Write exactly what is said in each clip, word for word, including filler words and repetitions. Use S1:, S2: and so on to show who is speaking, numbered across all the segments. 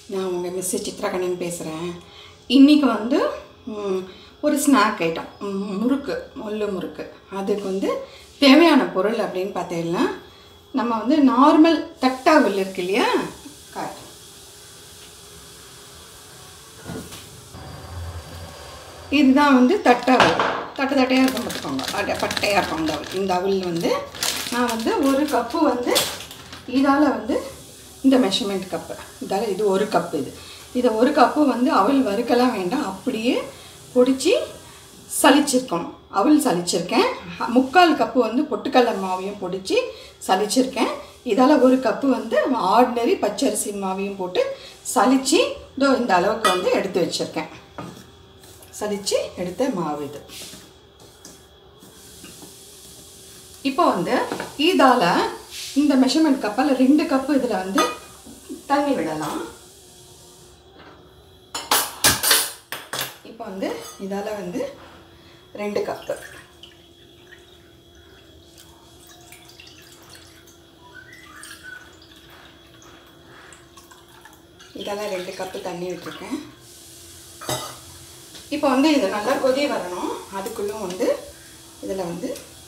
S1: நான் உங்கள் மிஸ் சித்ராகண்ணன் பேசுகிறேன். இன்றைக்கி வந்து ஒரு ஸ்நாக் ஐட்டம் முறுக்கு, முள்ளு முறுக்கு. அதுக்கு வந்து தேவையான பொருள் அப்படின்னு பார்த்தீங்கன்னா, நம்ம வந்து நார்மல் தட்டாவில் இருக்கு இல்லையா, காட்டு இதுதான் வந்து தட்டாவில். தட்டை தட்டையாக இருக்கும் பார்த்துக்கோங்க, பட்டையாக இருக்கும் இந்த அவல். இந்த அவல் வந்து நான் வந்து ஒரு கப்பு வந்து இதால் வந்து இந்த மெஷர்மெண்ட் கப்பு இதால் இது ஒரு கப்பு. இது இதை ஒரு கப்பு வந்து அவல் வறுக்கலாம் வேண்டாம், அப்படியே பொடிச்சு சலிச்சிருக்கணும். அவல் சலிச்சிருக்கேன். முக்கால் கப்பு வந்து பொட்டுக்கடலை மாவையும் பொடிச்சு சலிச்சிருக்கேன். இதால் ஒரு கப்பு வந்து ஆர்டினரி பச்சரிசி மாவையும் போட்டு சலித்து இதோ இந்த அளவுக்கு வந்து எடுத்து வச்சுருக்கேன். சலித்து எடுத்த மாவு இது. இப்போ வந்து இதால் இந்த மெஷர்மெண்ட் கப்பில் ரெண்டு கப்பு இதில் வந்து தண்ணி விடலாம். இப்போ வந்து இதால் வந்து ரெண்டு கப்பு இதால் ரெண்டு கப்பு தண்ணி விட்டுருக்கேன். இப்போ வந்து இது நல்லா கொதி வரணும். அதுக்குள்ளும் வந்து இதில் வந்து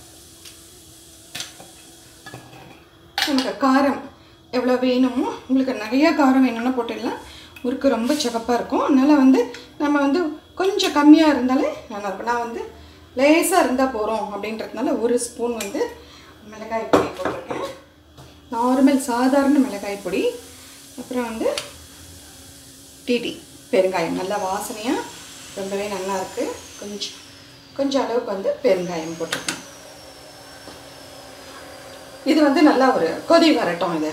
S1: நமக்கு காரம் எவ்வளோ வேணுமோ, உங்களுக்கு நிறையா காரம் வேணும்னா போட்டுடலாம். முறுக்கு ரொம்ப சிவப்பாக இருக்கும். அதனால் வந்து நம்ம வந்து கொஞ்சம் கம்மியாக இருந்தாலே நல்லாயிருக்கும். நான் வந்து லேசாக இருந்தால் போகிறோம் அப்படின்றதுனால ஒரு ஸ்பூன் வந்து மிளகாய் பொடி போட்டிருக்கேன். நார்மல் சாதாரண மிளகாய் பொடி. அப்புறம் வந்து டீடி பெருங்காயம், நல்லா வாசனையாக ரொம்பவே நல்லா இருக்குது. கொஞ்சம் கொஞ்சம் அளவுக்கு வந்து பெருங்காயம் போட்டிருக்கேன். இது வந்து நல்லா ஒரு கொதி வரட்டும். இது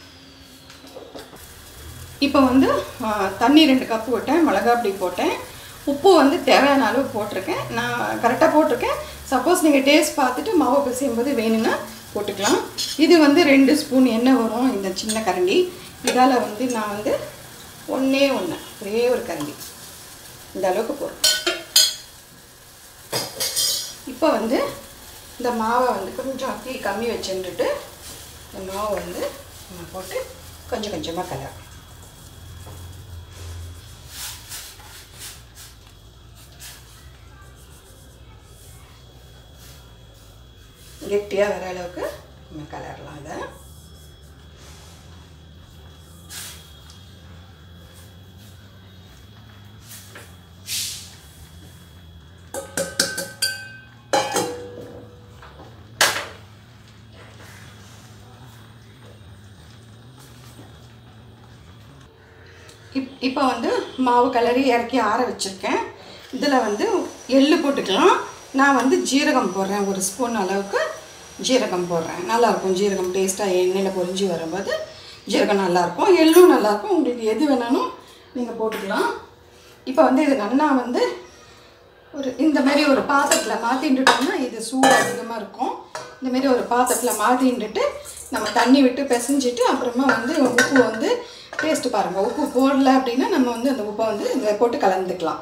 S1: இப்போ வந்து தண்ணி ரெண்டு கப்பு விட்டேன், மிளகா பொடி போட்டேன், உப்பு வந்து தேவையான அளவு போட்டிருக்கேன். நான் கரெக்டாக போட்டிருக்கேன். சப்போஸ் நீங்கள் டேஸ்ட் பார்த்துட்டு மாவு பிசையும் போது வேணும்னா போட்டுக்கலாம். இது வந்து ரெண்டு ஸ்பூன் எண்ணெய் வரும் இந்த சின்ன கரண்டி. இதால் வந்து நான் வந்து ஒன்றே ஒன்று ஒரே ஒரு கரண்டி இந்த அளவுக்கு போடுறேன். இப்போ வந்து இந்த மாவை வந்து கொஞ்சம் தீ கம்மி வச்சுட்டு இந்த மாவை வந்து போட்டு கொஞ்சம் கொஞ்சமாக கலர். கெட்டியாக வர அளவுக்கு நம்ம கலரலாம். அதை இப் இப்போ வந்து மாவு கலரி இறக்கி ஆற வச்சுருக்கேன். இதில் வந்து எள்ளு போட்டுக்கலாம். நான் வந்து ஜீரகம் போடுறேன், ஒரு ஸ்பூன் அளவுக்கு ஜீரகம் போடுறேன். நல்லாயிருக்கும் ஜீரகம் டேஸ்ட்டாக எண்ணெயில் பொரிஞ்சு வரும்போது ஜீரகம் நல்லாயிருக்கும், எள்ளும் நல்லாயிருக்கும். உங்களுக்கு எது வேணாலும் நீங்கள் போட்டுக்கலாம். இப்போ வந்து இது நல்லா வந்து ஒரு இந்த மாதிரி ஒரு பாத்திரத்தில் மாற்றிட்டுட்டோம்னா இது சூடு அதிகமாக இருக்கும். இந்தமாரி ஒரு பாத்திரத்தில் மாற்றிட்டுட்டு நம்ம தண்ணி விட்டு பிசைஞ்சிட்டு அப்புறமா வந்து உப்பு வந்து டேஸ்ட்டு பாருங்கள். உப்பு போடல அப்படின்னா நம்ம வந்து அந்த உப்பை வந்து இதை போட்டு கலந்துக்கலாம்.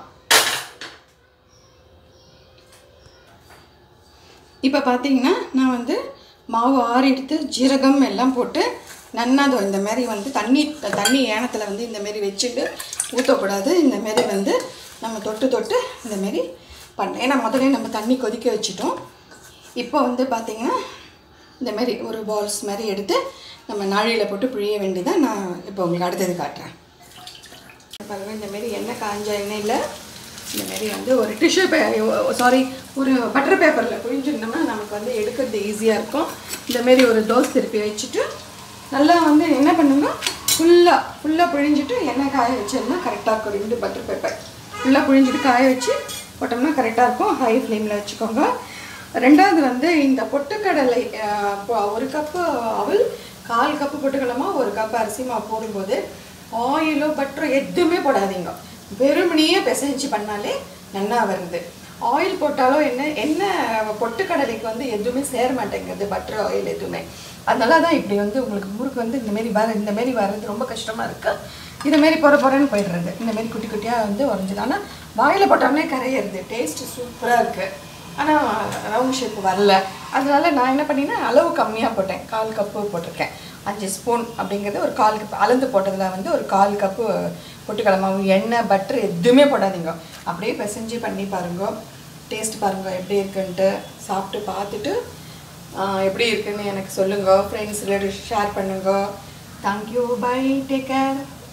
S1: இப்போ பார்த்தீங்கன்னா நான் வந்து மாவு ஆறி எடுத்து ஜீரகம் எல்லாம் போட்டு நன்னாதோ இந்த மாதிரி வந்து தண்ணி தண்ணி ஏனத்தில் வந்து இந்தமாரி வச்சுட்டு ஊற்றக்கூடாது. இந்தமாரி வந்து நம்ம தொட்டு தொட்டு இந்தமாரி பண்ணேன். ஏன்னா முதல்ல நம்ம தண்ணி கொதிக்க வச்சுட்டோம். இப்போ வந்து பார்த்திங்கன்னா இந்தமாரி ஒரு பால்ஸ் மாதிரி எடுத்து நம்ம நாழியில் போட்டு பிழிய வேண்டியதான். நான் இப்போ உங்களுக்கு அடுத்தது காட்டுறேன். பாருங்கள், இந்தமாரி எண்ணெய் காஞ்ச எண்ணெயில் இந்தமாரி வந்து ஒரு டிஷ்யூ பே சாரி ஒரு பட்டர் பேப்பரில் புழிஞ்சிருந்தோம்னா நமக்கு வந்து எடுக்கிறது ஈஸியாக இருக்கும். இந்தமாரி ஒரு தோசை திருப்பி வச்சுட்டு நல்லா வந்து என்ன பண்ணுங்க, ஃபுல்லாக ஃபுல்லாக புழிஞ்சிட்டு எண்ணெய் காய வச்சிருந்தா கரெக்டாக இருக்கும். ரெண்டு பட்டர் பேப்பர் ஃபுல்லாக புழிஞ்சிட்டு காய வச்சு போட்டோம்னா கரெக்டாக இருக்கும். ஹை ஃப்ளேமில் வச்சுக்கோங்க. ரெண்டாவது வந்து இந்த பொட்டுக்கடலை ஒரு கப்பு அவல் கால் கப்பு பொட்டுக்கடலைமா ஒரு கப்பு அரிசி மாவு போடும்போது ஆயிலோ பட்டரோ எதுவுமே போடாதீங்க. வெறுமனையே பிசைஞ்சு பண்ணாலே நல்லா வருது. ஆயில் போட்டாலோ என்ன என்ன பொட்டுக்கடலைக்கு வந்து எதுவுமே சேர மாட்டேங்குது, பட்டர் ஆயில் எதுவுமே. அதனால தான் இப்படி வந்து உங்களுக்கு முறுக்கு வந்து இந்தமாரி வர இந்தமாரி வர்றது ரொம்ப கஷ்டமாக இருக்குது. இதுமாரி பொற பொறன்னு போய்டுறது. இந்தமாரி குட்டி குட்டியாக வந்து உடஞ்சிது. ஆனால் வாயில் போட்டோம்னே கரையிறது. டேஸ்ட்டு சூப்பராக இருக்குது. ஆனால் ரவுண்ட் ஷேப் வரல. அதனால நான் என்ன பண்ணினா அளவு கம்மியாக போட்டேன், கால் கப்பு போட்டிருக்கேன். அஞ்சு ஸ்பூன் அப்படிங்கிறது ஒரு கால் கப் அளந்து போட்டதில் வந்து ஒரு கால் கப்பு பொட்டுக்கடலை மாவு, எண்ணெய் பட்டர் எதுவுமே போடாதீங்க. அப்படியே பிசைஞ்சு பண்ணி பாருங்க, டேஸ்ட் பாருங்க எப்படி இருக்குன்ட்டு. சாப்பிட்டு பார்த்துட்டு எப்படி இருக்குன்னு எனக்கு சொல்லுங்க. ஃப்ரெண்ட்ஸ் ரிலேட்டிவ்ஸ் ஷேர் பண்ணுங்க. Thank you, bye, take care.